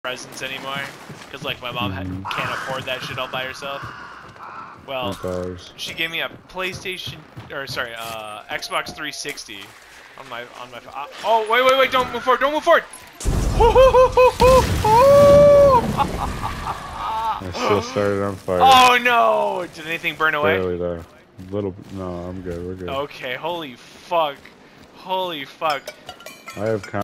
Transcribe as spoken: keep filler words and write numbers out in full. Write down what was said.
presents anymore, because like my mom mm-hmm. can't afford that shit all by herself. Well, she gave me a PlayStation, or sorry, uh, Xbox three sixty on my on my. Uh, oh wait wait wait! Don't move forward! Don't move forward! I still started on fire. Oh no! Did anything burn away? Barely though. Little. No, I'm good. We're good. Okay. Holy fuck! Holy fuck! I have.